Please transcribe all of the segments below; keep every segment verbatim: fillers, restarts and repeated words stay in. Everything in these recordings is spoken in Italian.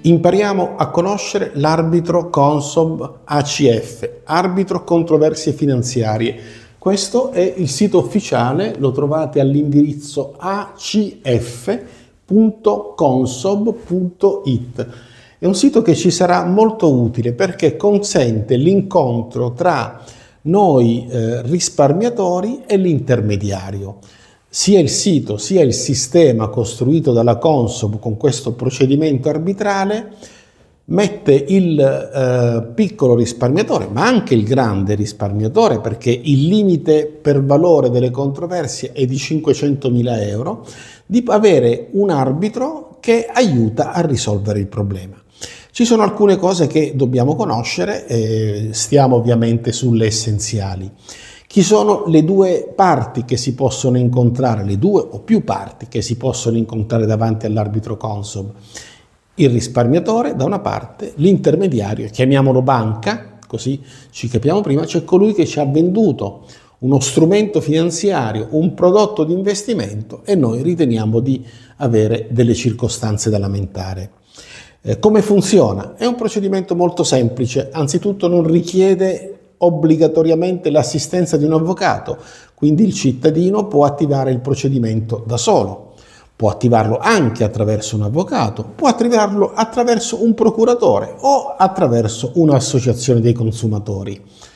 Impariamo a conoscere l'arbitro Consob A C F, Arbitro Controversie Finanziarie. Questo è il sito ufficiale, lo trovate all'indirizzo a c f punto consob punto it. È un sito che ci sarà molto utile perché consente l'incontro tra noi eh, risparmiatori e l'intermediario. Sia il sito sia il sistema costruito dalla Consob con questo procedimento arbitrale mette il eh, piccolo risparmiatore, ma anche il grande risparmiatore, perché il limite per valore delle controversie è di cinquecentomila euro, di avere un arbitro che aiuta a risolvere il problema. Ci sono alcune cose che dobbiamo conoscere, eh, stiamo ovviamente sulle essenziali. Chi sono le due parti che si possono incontrare, le due o più parti che si possono incontrare davanti all'arbitro Consob? Il risparmiatore da una parte, l'intermediario, chiamiamolo banca, così ci capiamo prima, c'è colui che ci ha venduto uno strumento finanziario, un prodotto di investimento e noi riteniamo di avere delle circostanze da lamentare. Eh, come funziona? È un procedimento molto semplice, anzitutto non richiede obbligatoriamente l'assistenza di un avvocato, quindi il cittadino può attivare il procedimento da solo, può attivarlo anche attraverso un avvocato, può attivarlo attraverso un procuratore o attraverso un'associazione dei consumatori.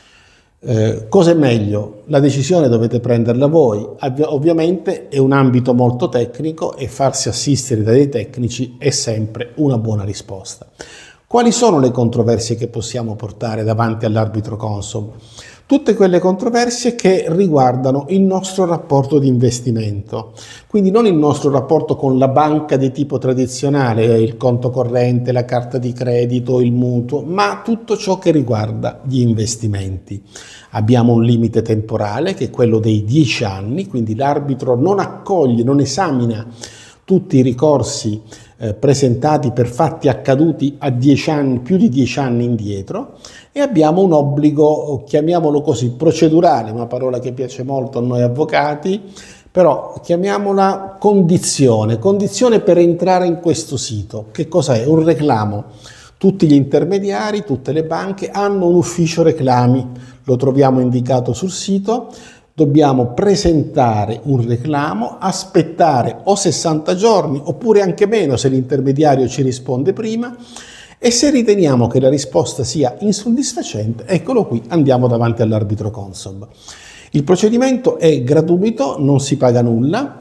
Eh, cosa è meglio? La decisione dovete prenderla voi, ovviamente è un ambito molto tecnico e farsi assistere da dei tecnici è sempre una buona risposta. Quali sono le controversie che possiamo portare davanti all'arbitro Consob? Tutte quelle controversie che riguardano il nostro rapporto di investimento, quindi non il nostro rapporto con la banca di tipo tradizionale, il conto corrente, la carta di credito, il mutuo, ma tutto ciò che riguarda gli investimenti. Abbiamo un limite temporale che è quello dei dieci anni, quindi l'arbitro non accoglie, non esamina tutti i ricorsi eh, presentati per fatti accaduti a dieci anni, più di dieci anni indietro, e abbiamo un obbligo, chiamiamolo così, procedurale, una parola che piace molto a noi avvocati, però chiamiamola condizione, condizione per entrare in questo sito. Che cosa è? Un reclamo. Tutti gli intermediari, tutte le banche hanno un ufficio reclami, lo troviamo indicato sul sito. Dobbiamo presentare un reclamo, aspettare o sessanta giorni oppure anche meno se l'intermediario ci risponde prima, e se riteniamo che la risposta sia insoddisfacente, eccolo qui, andiamo davanti all'arbitro Consob. Il procedimento è gratuito, non si paga nulla,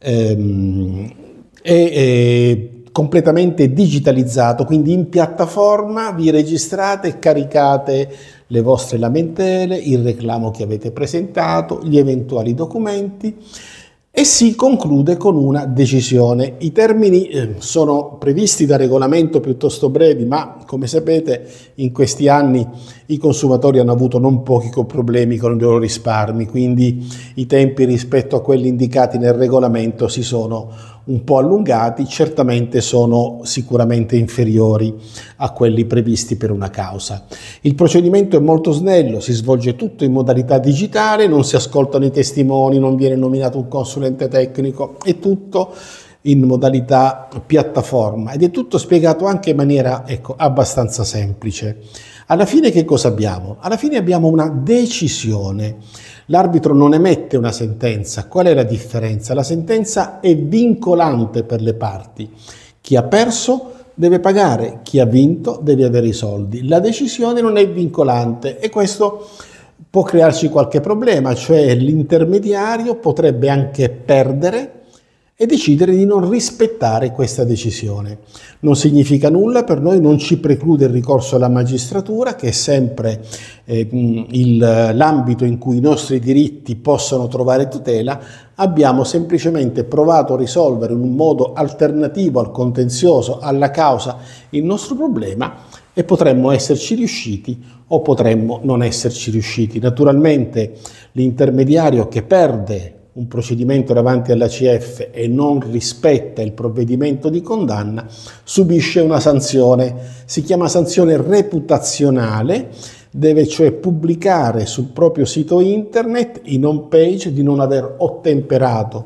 ehm, è, è completamente digitalizzato, quindi in piattaforma vi registrate e caricate le vostre lamentele, il reclamo che avete presentato, gli eventuali documenti e si conclude con una decisione. I termini eh, sono previsti da regolamento piuttosto brevi, ma come sapete in questi anni i consumatori hanno avuto non pochi problemi con i loro risparmi, quindi i tempi rispetto a quelli indicati nel regolamento si sono un po' allungati, certamente sono sicuramente inferiori a quelli previsti per una causa. Il procedimento è molto snello, si svolge tutto in modalità digitale, non si ascoltano i testimoni, non viene nominato un consulente tecnico, è tutto in modalità piattaforma ed è tutto spiegato anche in maniera, ecco, abbastanza semplice. Alla fine che cosa abbiamo? Alla fine abbiamo una decisione. L'arbitro non emette una sentenza. Qual è la differenza? La sentenza è vincolante per le parti. Chi ha perso deve pagare, chi ha vinto deve avere i soldi. La decisione non è vincolante e questo può crearci qualche problema, cioè l'intermediario potrebbe anche perdere e decidere di non rispettare questa decisione. Non significa nulla, per noi non ci preclude il ricorso alla magistratura, che è sempre eh, l'ambito in cui i nostri diritti possono trovare tutela. Abbiamo semplicemente provato a risolvere in un modo alternativo al contenzioso, alla causa, il nostro problema e potremmo esserci riusciti o potremmo non esserci riusciti. Naturalmente l'intermediario che perde un procedimento davanti all'A C F e non rispetta il provvedimento di condanna subisce una sanzione, si chiama sanzione reputazionale, deve cioè pubblicare sul proprio sito internet in home page di non aver ottemperato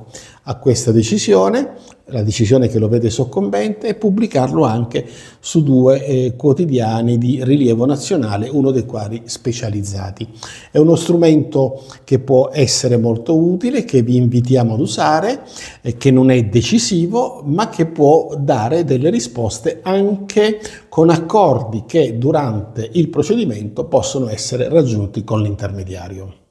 a questa decisione, la decisione che lo vede soccombente, e pubblicarlo anche su due eh, quotidiani di rilievo nazionale, uno dei quali specializzati. È uno strumento che può essere molto utile, che vi invitiamo ad usare, eh, che non è decisivo, ma che può dare delle risposte anche con accordi che durante il procedimento possono essere raggiunti con l'intermediario.